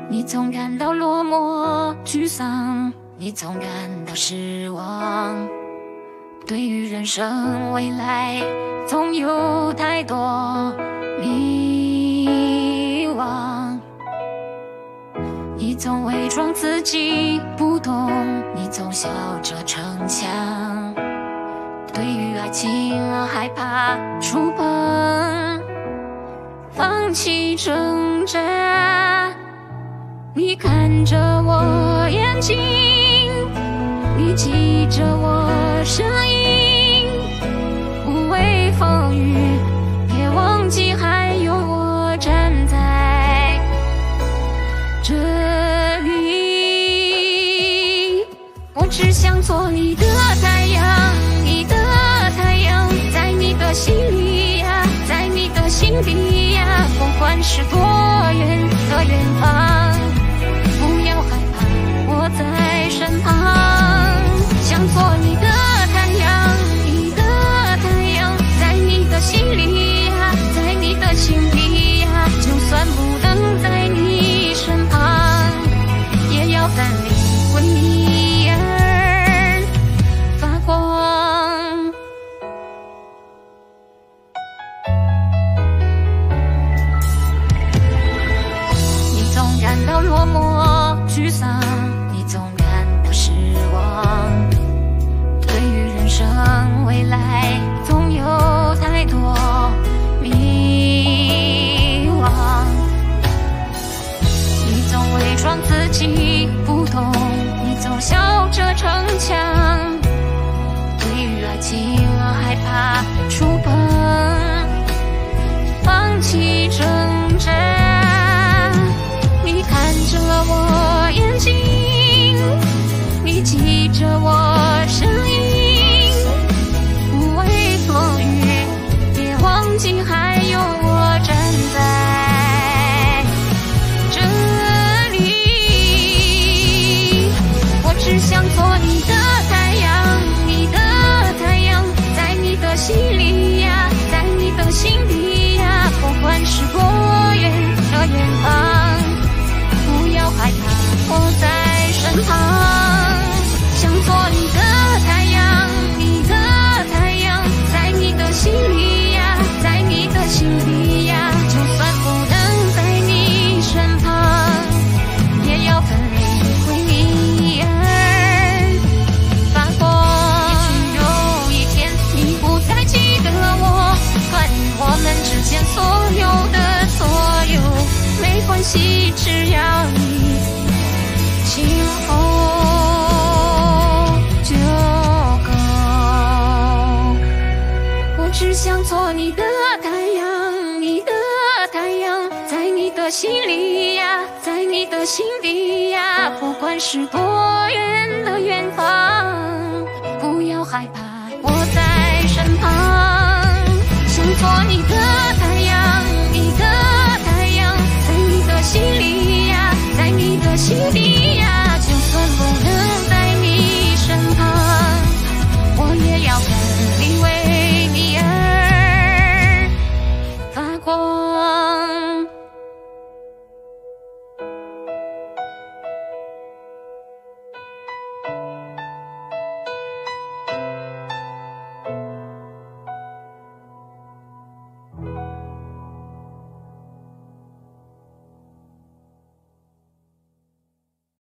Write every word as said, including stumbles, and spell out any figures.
你总感到落寞、沮丧，你总感到失望。对于人生未来，总有太多迷惘。你总伪装自己不懂，你总笑着逞强。对于爱情害怕触碰，放弃挣扎。你看着我眼睛，你记着我声音，不畏风雨，别忘记还有我站在这里。我只想做你的太阳，你的太阳，在你的心里呀，在你的心底呀，不管是多远的远方，不要害怕，我在身旁。想做你的太阳，你的太阳，在你的心里呀，在你的心底呀，就算不能在你身旁，也要奋力为你而发光。你总感到落寞、沮丧，你总感到失望。对于人生未来，总有太多迷惘。你总伪装自己不懂，你总笑着逞强。对于爱情害怕触碰，放弃挣扎。你看着我眼睛，你记着我声音，不畏风雨，别忘记还有我站在这里。我只想做你的太阳，你的太阳，在你的心里呀，在你的心底呀，不管是多远的远方，不要害怕，我在身旁。想做你的太阳，你的太阳，在你的心里呀，在你的心底呀，就算不能在你身旁，也要奋力为你而发光。也许有一天你不再记得我，关于我们之间所有的所有，没关系，只要你今后就够。我只想做你的太阳，你的太阳，在你的心里呀，在你的心底呀，不管是多远的远方，不要害怕，我在身旁。想做你的